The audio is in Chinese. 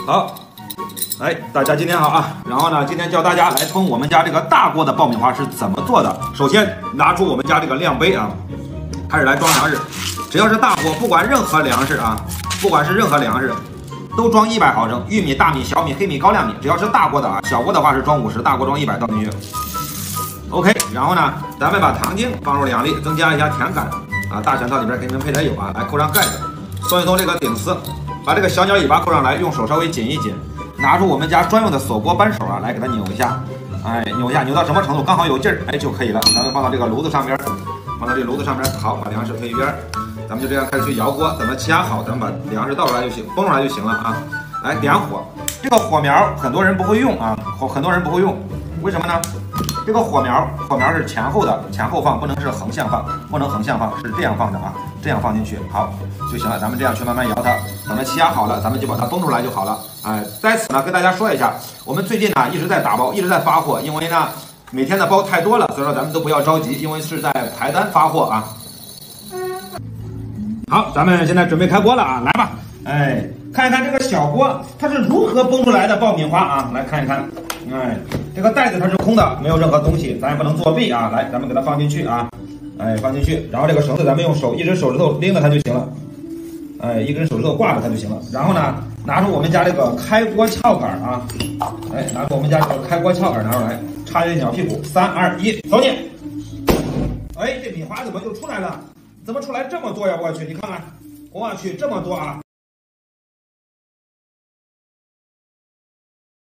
好，哎，大家今天好啊！然后呢，今天教大家来烹我们家这个大锅的爆米花是怎么做的。首先拿出我们家这个量杯啊，开始来装粮食。只要是大锅，不管任何粮食啊，不管是任何粮食，都装100毫升。玉米、大米、小米、黑米、高粱米，只要是大锅的啊，小锅的话是装50，大锅装100倒进去。OK， 然后呢，咱们把糖精放入2粒，增加一下甜感啊。大全套里边给你们配点油啊，来扣上盖子，松一松这个顶丝，把这个小鸟尾巴扣上来，用手稍微紧一紧。拿出我们家专用的锁锅扳手啊，来给它扭一下，哎，扭一下，扭到什么程度？刚好有劲儿，哎就可以了。咱们放到这个炉子上边，放到这炉子上边，好，把粮食推一边，咱们就这样开始去摇锅，等它掐好，咱们把粮食倒出来就行，崩出来就行了啊。来点火，这个火苗很多人不会用啊，很多人不会用，为什么呢？这个火苗是前后的，前后放，不能是横向放，不能横向放，是这样放的啊，这样放进去，好就行了。咱们这样去慢慢摇它，等它气压好了，咱们就把它崩出来就好了。哎，在此呢跟大家说一下，我们最近呢一直在打包，一直在发货，因为呢每天的包太多了，所以说咱们都不要着急，因为是在排单发货啊。好，咱们现在准备开锅了啊，来吧，哎，看一看这个小锅它是如何崩出来的爆米花啊，来看一看。哎，这个袋子它是空的，没有任何东西，咱也不能作弊啊。来，咱们给它放进去啊，哎，放进去，然后这个绳子咱们用一只手指头拎着它就行了，哎，一根手指头挂着它就行了。然后呢，拿出我们家这个开锅撬杆啊，哎，拿出我们家这个开锅撬杆拿出来，插进鸟屁股，3、2、1，走你！哎，这米花怎么就出来了？怎么出来这么多呀？我去，你看看，我去，这么多啊！